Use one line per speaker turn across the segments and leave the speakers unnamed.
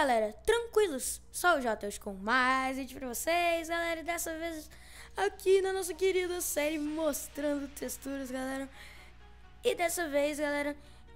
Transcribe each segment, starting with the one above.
galera, tranquilos? Só o Jota hoje com mais vídeo pra vocês, galera. E dessa vez aqui na nossa querida série mostrando texturas, galera. E dessa vez, galera,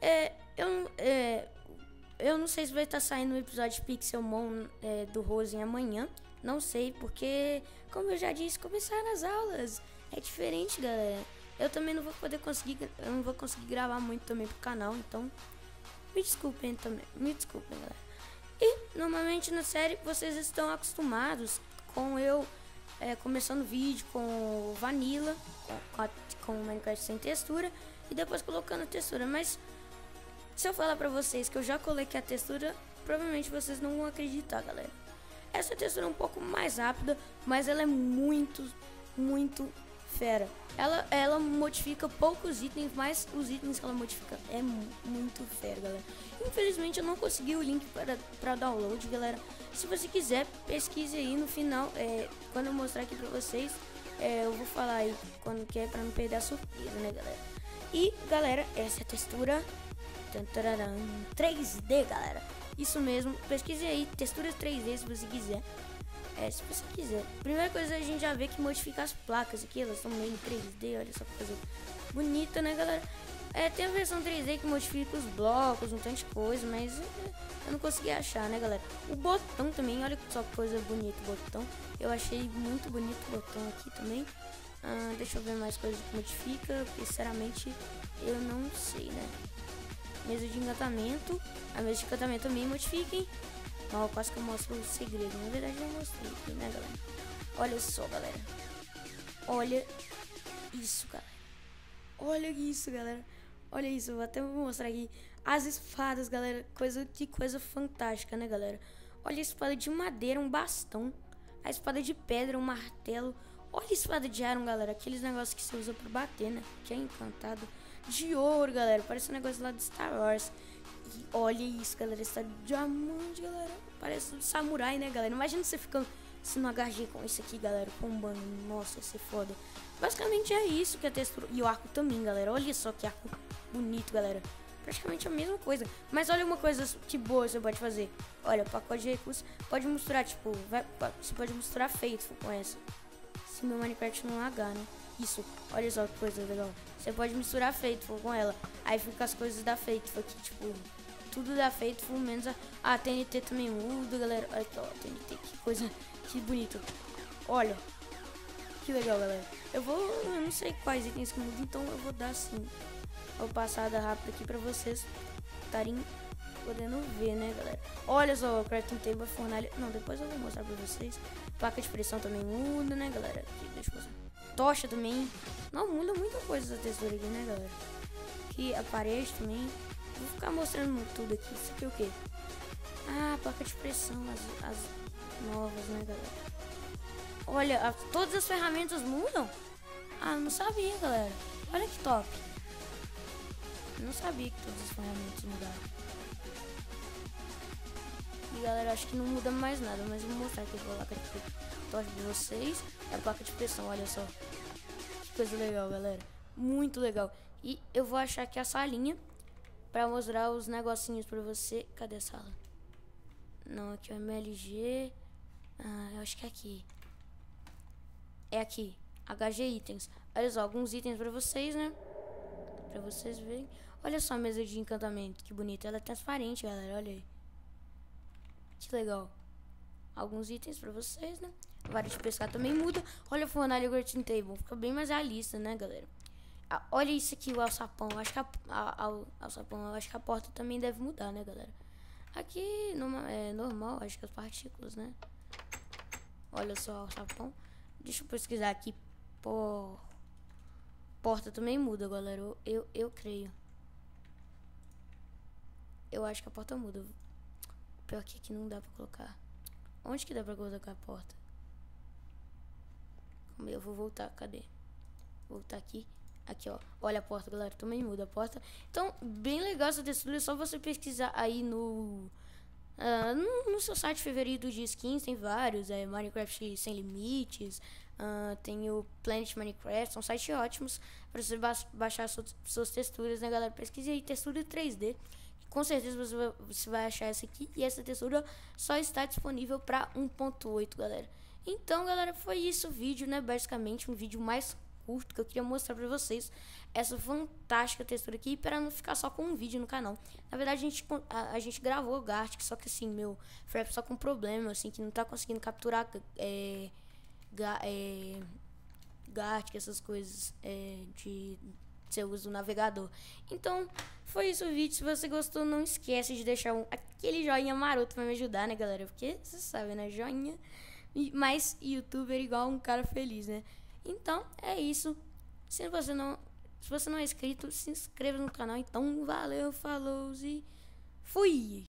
eu não sei se vai estar saindo o episódio de Pixelmon do Rosen amanhã. Não sei, porque, como eu já disse, começaram as aulas. É diferente, galera. Eu também não vou conseguir gravar muito também pro canal, então me desculpem também, galera. E normalmente na série vocês estão acostumados com eu começando o vídeo com Vanilla, com Minecraft sem textura e depois colocando textura. Mas se eu falar pra vocês que eu já coloquei a textura, provavelmente vocês não vão acreditar, galera. Essa textura é um pouco mais rápida, mas ela é muito fera. Ela modifica poucos itens, mas os itens que ela modifica é muito fera, galera. Infelizmente eu não consegui o link para download, galera. Se você quiser, pesquise aí no final, quando eu mostrar aqui pra vocês, eu vou falar aí quando que é pra não perder a surpresa, né, galera. E, galera, essa é a textura 3D, galera. Isso mesmo, pesquise aí, texturas 3D se você quiser. Se você quiser. Primeira coisa, a gente já vê que modifica as placas aqui, elas estão meio em 3D, olha só que coisa bonita, né, galera? Tem a versão 3D que modifica os blocos, um tanto de coisa, mas eu não consegui achar, né, galera? O botão também, olha só que coisa bonita o botão. Eu achei muito bonito o botão aqui também. Deixa eu ver mais coisas que modifica, porque sinceramente eu não sei, né? Mesa de encantamento, a mesa de encantamento também modifica, hein? Ó, quase que eu mostro o segredo. Na verdade eu mostrei aqui, né, galera? Olha só, galera. Olha isso, galera. Olha isso, galera. Olha isso, eu vou até mostrar aqui as espadas, galera. Que coisa fantástica, né, galera? Olha a espada de madeira, um bastão. A espada de pedra, um martelo. Olha a espada de iron, galera. Aqueles negócios que você usa pra bater, né? Que é encantado. De ouro, galera. Parece um negócio lá de Star Wars. E olha isso, galera. Está de diamante, galera. Parece um samurai, né, galera? Imagina você ficando no HG com isso aqui, galera. Combando. Nossa, ia ser foda. Basicamente é isso que a textura. E o arco também, galera. Olha só que arco bonito, galera. Praticamente a mesma coisa. Mas olha uma coisa que boa você pode fazer. Olha, pacote de recursos. Pode misturar, tipo, você pode misturar Faithful com essa. Se meu Minecraft não lagar, né? Isso, olha só que coisa legal. Você pode misturar Faithful com ela. Aí fica as coisas da Faithful aqui, tipo, tudo da Faithful, menos a TNT também muda, galera. Olha aqui, ó, TNT, que coisa, que bonito. Olha, que legal, galera. Eu não sei quais itens que mudam, então eu vou dar assim, uma passada rápida aqui pra vocês estarem podendo ver, né, galera. Olha só, o crafting table, fornalha. Não, depois eu vou mostrar pra vocês. Placa de pressão também muda, né, galera. Aqui, deixa eu mostrar. Tocha também. Não, muda muita coisa essa textura aqui, né, galera. Aqui a parede também. Vou ficar mostrando tudo aqui. Isso aqui é o que? Placa de pressão, as novas, né, galera. Olha, todas as ferramentas mudam? Não sabia, galera. Olha que top. Não sabia que todas as ferramentas mudaram. E galera, acho que não muda mais nada, mas eu vou mostrar aqui a placa de tocha de vocês. É a placa de pressão, olha só. Que coisa legal, galera. Muito legal. E eu vou achar aqui a salinha pra mostrar os negocinhos pra você. Cadê a sala? Não, aqui é o MLG. Eu acho que é aqui. É aqui. HG itens. Olha só, alguns itens pra vocês, né? Pra vocês verem. Olha só a mesa de encantamento, que bonita. Ela é transparente, galera, olha aí. Que legal. Alguns itens pra vocês, né? A vara de pescar também muda. Olha o fornalha crafting table. Fica bem mais realista, né, galera? Olha isso aqui, o alçapão. Acho que acho que a porta também deve mudar, né, galera? Aqui é normal, acho que as partículas, né? Olha só o alçapão. Deixa eu pesquisar aqui. Porta também muda, galera. Eu creio. Eu acho que a porta muda. Pior que aqui não dá pra colocar. Onde que dá pra colocar a porta? Eu vou voltar, cadê? Voltar aqui. Aqui, ó. Olha a porta, galera. Também muda a porta. Então, bem legal essa textura. É só você pesquisar aí no seu site favorito de skins. Tem vários. Minecraft Sem Limites. Tem o Planet Minecraft. São sites ótimos pra você baixar suas texturas, né, galera? Pesquise aí textura 3D. com certeza você vai achar essa aqui. E essa textura só está disponível para 1.8, galera. Então, galera, foi isso o vídeo, né? Basicamente, um vídeo mais curto que eu queria mostrar pra vocês essa fantástica textura aqui, para não ficar só com um vídeo no canal. Na verdade, a gente gravou o Gartic, só que assim, meu Frap só com um problema, assim, que não tá conseguindo capturar Gartic, essas coisas de seu uso do navegador. Então, foi isso o vídeo. Se você gostou, não esquece de deixar aquele joinha maroto pra me ajudar, né, galera? Porque, você sabe, né, joinha mais youtuber igual um cara feliz, né? Então, é isso. Se você não é inscrito, se inscreva no canal. Então, valeu, falou e fui!